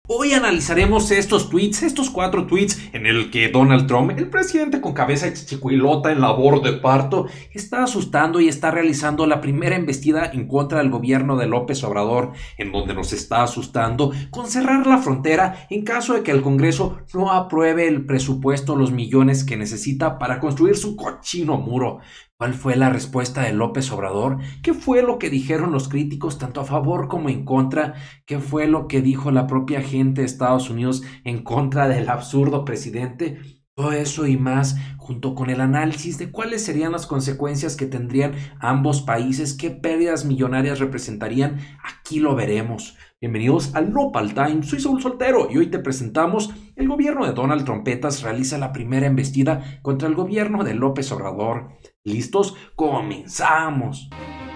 Hoy analizaremos estos tweets, estos 4 tweets en el que Donald Trump, el presidente con cabeza de chichicuilota en labor de parto, está asustando y está realizando la primera embestida en contra del gobierno de López Obrador, en donde nos está asustando con cerrar la frontera en caso de que el Congreso no apruebe el presupuesto, los millones que necesita para construir su cochino muro. ¿Cuál fue la respuesta de López Obrador? ¿Qué fue lo que dijeron los críticos tanto a favor como en contra? ¿Qué fue lo que dijo la propia gente de Estados Unidos en contra del absurdo presidente? Todo eso y más, junto con el análisis de cuáles serían las consecuencias que tendrían ambos países, qué pérdidas millonarias representarían, aquí lo veremos. Bienvenidos al Nopal Time, soy Saúl Soltero y hoy te presentamos: el gobierno de Donald Trompetas realiza la primera embestida contra el gobierno de López Obrador. ¿Listos? ¡Comenzamos!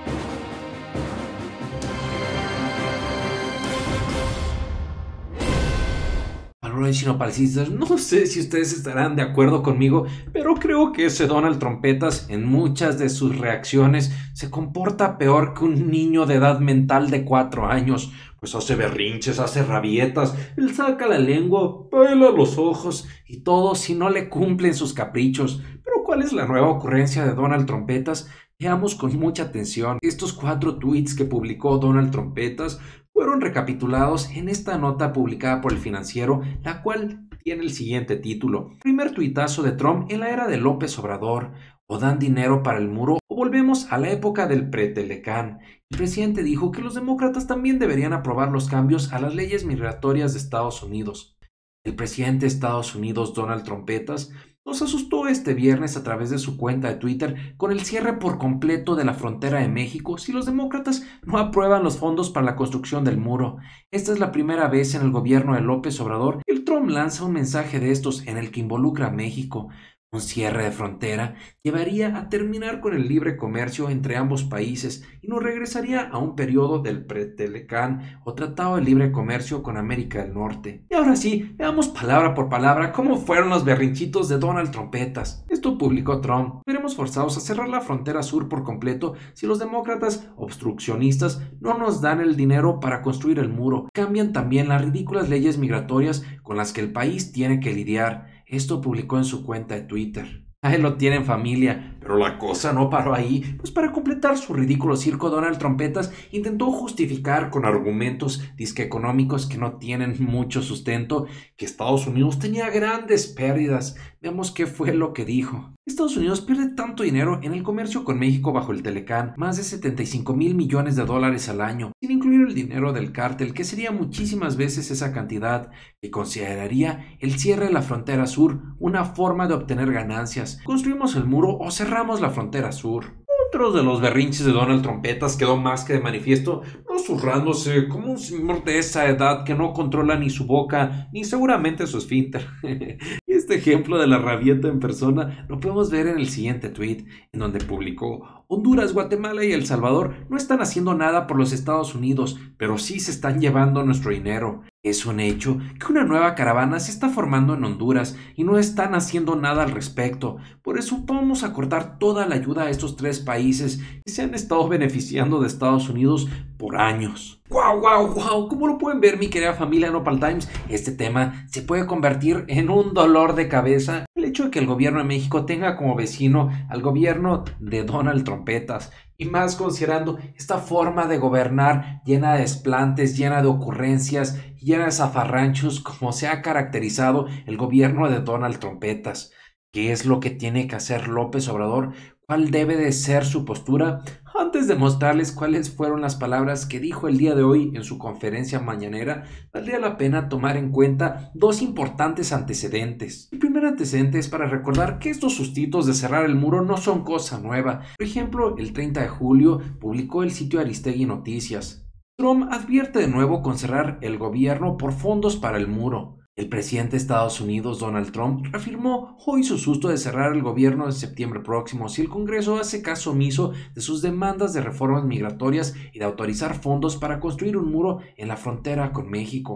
Valores nopalcistas, no sé si ustedes estarán de acuerdo conmigo, pero creo que ese Donald Trompetas en muchas de sus reacciones se comporta peor que un niño de edad mental de 4 años. Pues hace berrinches, hace rabietas, él saca la lengua, pela los ojos y todo si no le cumplen sus caprichos. Pero ¿cuál es la nueva ocurrencia de Donald Trompetas? Veamos con mucha atención. Estos 4 tweets que publicó Donald Trompetas fueron recapitulados en esta nota publicada por El Financiero, la cual tiene el siguiente título: primer tuitazo de Trump en la era de López Obrador. O dan dinero para el muro o volvemos a la época del pre-Telecán. El presidente dijo que los demócratas también deberían aprobar los cambios a las leyes migratorias de Estados Unidos. El presidente de Estados Unidos, Donald Trompetas, nos asustó este viernes a través de su cuenta de Twitter con el cierre por completo de la frontera de México si los demócratas no aprueban los fondos para la construcción del muro. Esta es la primera vez en el gobierno de López Obrador que el Trump lanza un mensaje de estos en el que involucra a México. Un cierre de frontera llevaría a terminar con el libre comercio entre ambos países y nos regresaría a un periodo del pre-Telecán o Tratado de Libre Comercio con América del Norte. Y ahora sí, veamos palabra por palabra cómo fueron los berrinchitos de Donald Trompetas. Esto publicó Trump: veremos forzados a cerrar la frontera sur por completo si los demócratas obstruccionistas no nos dan el dinero para construir el muro. Cambian también las ridículas leyes migratorias con las que el país tiene que lidiar. Esto publicó en su cuenta de Twitter. Ahí lo tienen, familia, pero la cosa no paró ahí, pues para completar su ridículo circo, Donald Trompetas intentó justificar con argumentos disque económicos que no tienen mucho sustento que Estados Unidos tenía grandes pérdidas. Veamos qué fue lo que dijo. Estados Unidos pierde tanto dinero en el comercio con México bajo el Telecán, más de 75,000 millones de dólares al año, sin incluir el dinero del cártel, que sería muchísimas veces esa cantidad, que consideraría el cierre de la frontera sur una forma de obtener ganancias. ¿Construimos el muro o cerramos la frontera sur? Otro de los berrinches de Donald Trompetas quedó más que de manifiesto, no zurrándose como un señor de esa edad que no controla ni su boca ni seguramente su esfínter. Este ejemplo de la rabieta en persona lo podemos ver en el siguiente tweet, en donde publicó: Honduras, Guatemala y El Salvador no están haciendo nada por los Estados Unidos, pero sí se están llevando nuestro dinero. Es un hecho que una nueva caravana se está formando en Honduras y no están haciendo nada al respecto. Por eso vamos a cortar toda la ayuda a estos 3 países que se han estado beneficiando de Estados Unidos por años. ¡Guau, guau, guau! Como lo pueden ver, mi querida familia Nopal Times, este tema se puede convertir en un dolor de cabeza. El hecho de que el gobierno de México tenga como vecino al gobierno de Donald Trompetas, y más considerando esta forma de gobernar llena de desplantes, llena de ocurrencias, llena de zafarranchos, como se ha caracterizado el gobierno de Donald Trompetas. ¿Qué es lo que tiene que hacer López Obrador? ¿Cuál debe de ser su postura? Antes de mostrarles cuáles fueron las palabras que dijo el día de hoy en su conferencia mañanera, valdría la pena tomar en cuenta 2 importantes antecedentes. El primer antecedente es para recordar que estos sustitos de cerrar el muro no son cosa nueva. Por ejemplo, el 30 de julio publicó el sitio Aristegui Noticias: Trump advierte de nuevo con cerrar el gobierno por fondos para el muro. El presidente de Estados Unidos, Donald Trump, reafirmó hoy su susto de cerrar el gobierno en septiembre próximo si el Congreso hace caso omiso de sus demandas de reformas migratorias y de autorizar fondos para construir un muro en la frontera con México.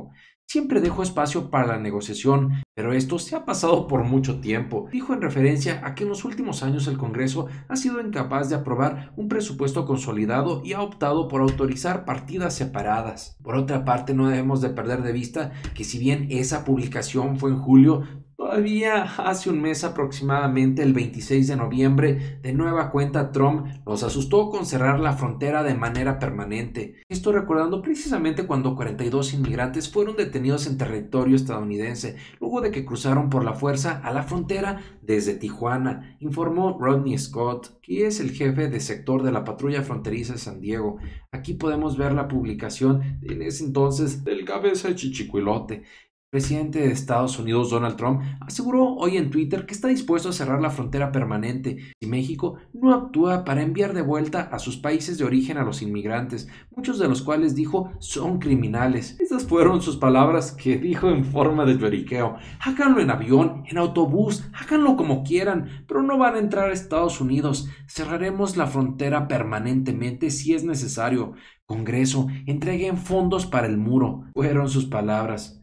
Siempre dejo espacio para la negociación, pero esto se ha pasado por mucho tiempo, dijo en referencia a que en los últimos años el Congreso ha sido incapaz de aprobar un presupuesto consolidado y ha optado por autorizar partidas separadas. Por otra parte, no debemos de perder de vista que si bien esa publicación fue en julio, todavía hace un mes aproximadamente, el 26 de noviembre, de nueva cuenta Trump nos asustó con cerrar la frontera de manera permanente. Esto recordando precisamente cuando 42 inmigrantes fueron detenidos en territorio estadounidense, luego de que cruzaron por la fuerza a la frontera desde Tijuana, informó Rodney Scott, que es el jefe de sector de la patrulla fronteriza de San Diego. Aquí podemos ver la publicación en ese entonces del cabeza de chichicuilote. El presidente de Estados Unidos, Donald Trump, aseguró hoy en Twitter que está dispuesto a cerrar la frontera permanente si México no actúa para enviar de vuelta a sus países de origen a los inmigrantes, muchos de los cuales, dijo, son criminales. Estas fueron sus palabras que dijo en forma de lloriqueo. Háganlo en avión, en autobús, háganlo como quieran, pero no van a entrar a Estados Unidos. Cerraremos la frontera permanentemente si es necesario. Congreso, entreguen fondos para el muro, fueron sus palabras.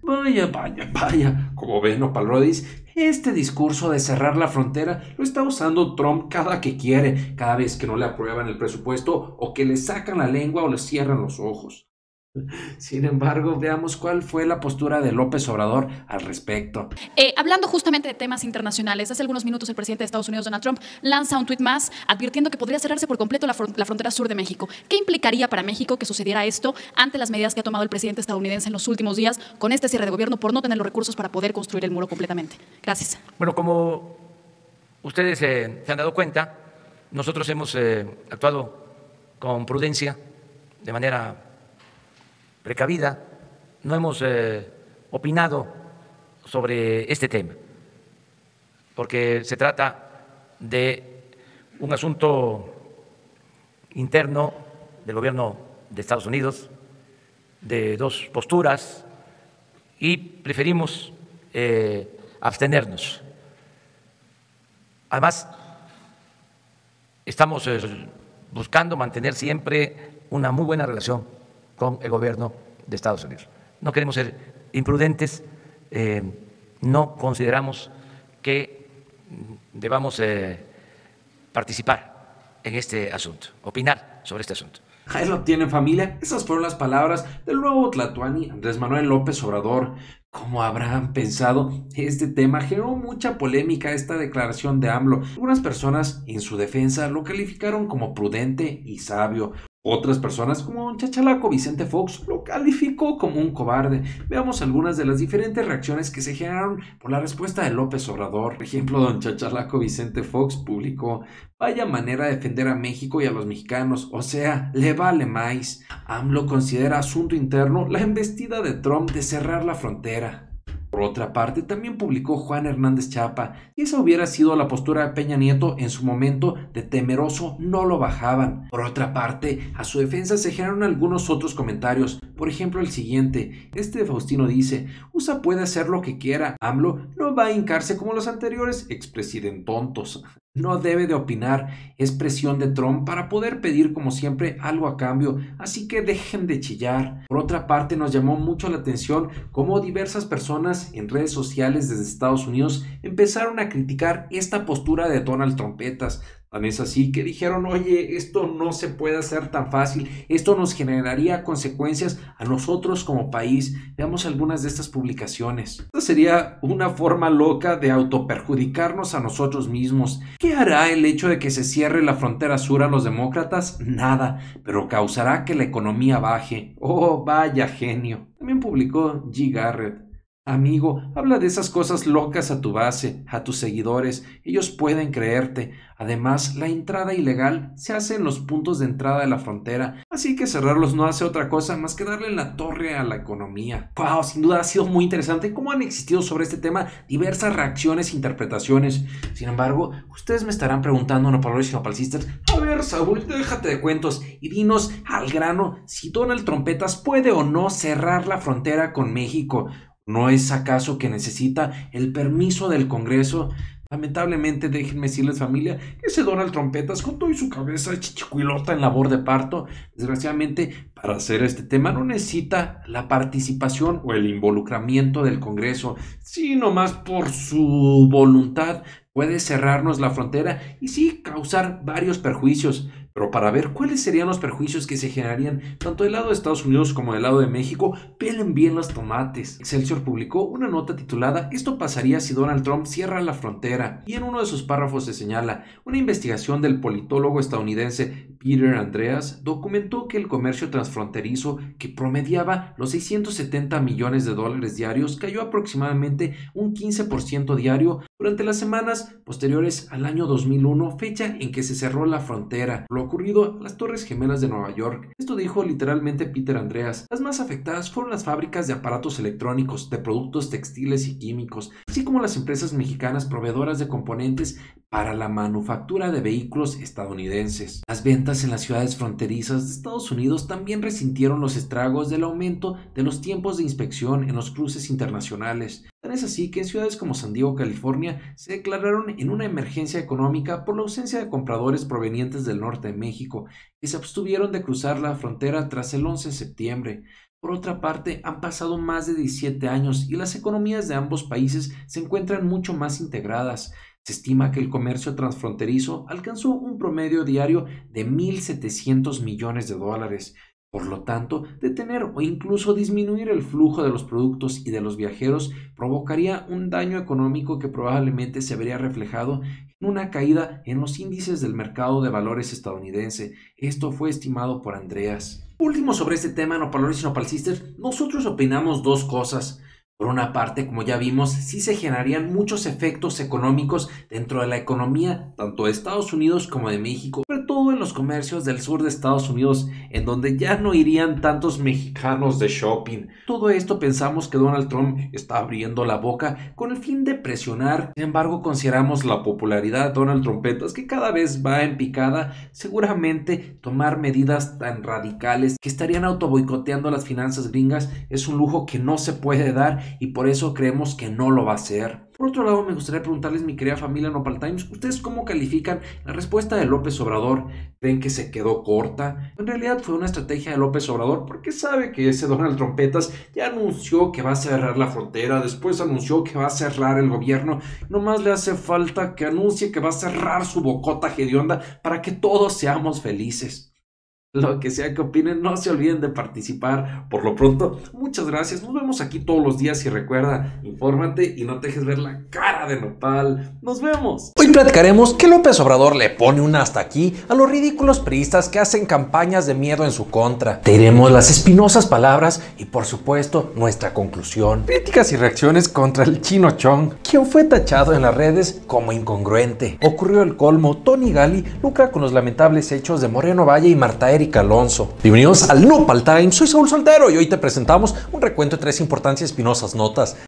Vaya, como ven, Nopalrodis, este discurso de cerrar la frontera lo está usando Trump cada que quiere, cada vez que no le aprueban el presupuesto o que le sacan la lengua o le cierran los ojos. Sin embargo, veamos cuál fue la postura de López Obrador al respecto. Hablando justamente de temas internacionales, hace algunos minutos el presidente de Estados Unidos, Donald Trump, lanza un tuit más advirtiendo que podría cerrarse por completo la frontera sur de México. ¿Qué implicaría para México que sucediera esto ante las medidas que ha tomado el presidente estadounidense en los últimos días con este cierre de gobierno por no tener los recursos para poder construir el muro completamente? Gracias. Bueno, como ustedes se han dado cuenta, nosotros hemos actuado con prudencia, de manera precavida, no hemos opinado sobre este tema, porque se trata de un asunto interno del gobierno de Estados Unidos, de dos posturas, y preferimos abstenernos. Además, estamos buscando mantener siempre una muy buena relación con el gobierno de Estados Unidos. No queremos ser imprudentes, no consideramos que debamos participar en este asunto, opinar sobre este asunto. Ahí lo tienen, familia. Esas fueron las palabras del nuevo tlatoani Andrés Manuel López Obrador. Como habrán pensado, este tema generó mucha polémica, esta declaración de AMLO. Algunas personas en su defensa lo calificaron como prudente y sabio. Otras personas, como don Chachalaco Vicente Fox, lo calificó como un cobarde. Veamos algunas de las diferentes reacciones que se generaron por la respuesta de López Obrador. Por ejemplo, don Chachalaco Vicente Fox publicó: vaya manera de defender a México y a los mexicanos, o sea, le vale más. AMLO considera asunto interno la embestida de Trump de cerrar la frontera. Por otra parte, también publicó Juan Hernández Chapa: si esa hubiera sido la postura de Peña Nieto en su momento de temeroso, no lo bajaban. Por otra parte, a su defensa se generaron algunos otros comentarios. Por ejemplo, el siguiente. Este de Faustino dice: USA puede hacer lo que quiera, AMLO no va a hincarse como los anteriores expresidentontos. No debe de opinar, es presión de Trump para poder pedir como siempre algo a cambio, así que dejen de chillar. Por otra parte, nos llamó mucho la atención cómo diversas personas en redes sociales desde Estados Unidos empezaron a criticar esta postura de Donald Trompetas. Tan es así que dijeron: oye, esto no se puede hacer tan fácil, esto nos generaría consecuencias a nosotros como país. Veamos algunas de estas publicaciones. Esta sería una forma loca de autoperjudicarnos a nosotros mismos. ¿Qué hará el hecho de que se cierre la frontera sur a los demócratas? Nada, pero causará que la economía baje. Oh, vaya genio. También publicó G. Garrett: amigo, habla de esas cosas locas a tu base, a tus seguidores, ellos pueden creerte. Además, la entrada ilegal se hace en los puntos de entrada de la frontera, así que cerrarlos no hace otra cosa más que darle en la torre a la economía. Wow, sin duda ha sido muy interesante cómo han existido sobre este tema diversas reacciones e interpretaciones. Sin embargo, ustedes me estarán preguntando, Nopalrodis y Nopalsisters: a ver, Saúl, déjate de cuentos y dinos al grano si Donald Trompetas puede o no cerrar la frontera con México. ¿No es acaso que necesita el permiso del Congreso? Lamentablemente, déjenme decirles, familia, que ese Donald Trompetas, con todo y su cabeza chichicuilota en labor de parto, desgraciadamente, para hacer este tema no necesita la participación o el involucramiento del Congreso, sino más por su voluntad puede cerrarnos la frontera y sí causar varios perjuicios. Pero para ver cuáles serían los perjuicios que se generarían tanto del lado de Estados Unidos como del lado de México, pelen bien los tomates. Excelsior publicó una nota titulada "Esto pasaría si Donald Trump cierra la frontera", y en uno de sus párrafos se señala: una investigación del politólogo estadounidense Peter Andreas documentó que el comercio transfronterizo, que promediaba los $670 millones diarios, cayó aproximadamente un 15% diario durante las semanas posteriores al año 2001, fecha en que se cerró la frontera, lo ocurrido a las Torres Gemelas de Nueva York. Esto dijo literalmente Peter Andreas. Las más afectadas fueron las fábricas de aparatos electrónicos, de productos textiles y químicos, así como las empresas mexicanas proveedoras de componentes para la manufactura de vehículos estadounidenses. Las ventas en las ciudades fronterizas de Estados Unidos también resintieron los estragos del aumento de los tiempos de inspección en los cruces internacionales. Tan es así que en ciudades como San Diego, California, se declararon en una emergencia económica por la ausencia de compradores provenientes del norte de México, que se abstuvieron de cruzar la frontera tras el 11 de septiembre. Por otra parte, han pasado más de 17 años y las economías de ambos países se encuentran mucho más integradas. Se estima que el comercio transfronterizo alcanzó un promedio diario de $1,700 millones. Por lo tanto, detener o incluso disminuir el flujo de los productos y de los viajeros provocaría un daño económico que probablemente se vería reflejado en una caída en los índices del mercado de valores estadounidense. Esto fue estimado por Andreas. Último sobre este tema, Nopalores y Nopalsisters, nosotros opinamos dos cosas. Por una parte, como ya vimos, sí se generarían muchos efectos económicos dentro de la economía, tanto de Estados Unidos como de México, sobre todo en los comercios del sur de Estados Unidos, en donde ya no irían tantos mexicanos de shopping. Todo esto pensamos que Donald Trump está abriendo la boca con el fin de presionar. Sin embargo, consideramos la popularidad de Donald Trompetas, que cada vez va en picada. Seguramente tomar medidas tan radicales que estarían autoboicoteando las finanzas gringas es un lujo que no se puede dar, y por eso creemos que no lo va a hacer. Por otro lado, me gustaría preguntarles, mi querida familia Nopal Times, ¿ustedes cómo califican la respuesta de López Obrador? ¿Creen que se quedó corta? En realidad fue una estrategia de López Obrador porque sabe que ese Donald Trompetas ya anunció que va a cerrar la frontera, después anunció que va a cerrar el gobierno, nomás le hace falta que anuncie que va a cerrar su bocota hedionda para que todos seamos felices. Lo que sea que opinen, no se olviden de participar. Por lo pronto, muchas gracias. Nos vemos aquí todos los días y recuerda, infórmate y no te dejes ver la cara de nopal. ¡Nos vemos! Hoy platicaremos que López Obrador le pone un hasta aquí a los ridículos priistas que hacen campañas de miedo en su contra. Te diremos las espinosas palabras y, por supuesto, nuestra conclusión. Críticas y reacciones contra el Chino Chong, quien fue tachado en las redes como incongruente. Ocurrió el colmo. Tony Gali lucra con los lamentables hechos de Moreno Valle y Marta Erika Alonso. Bienvenidos al Nopal Time. Soy Saúl Soltero y hoy te presentamos un recuento de 3 importantes y espinosas notas.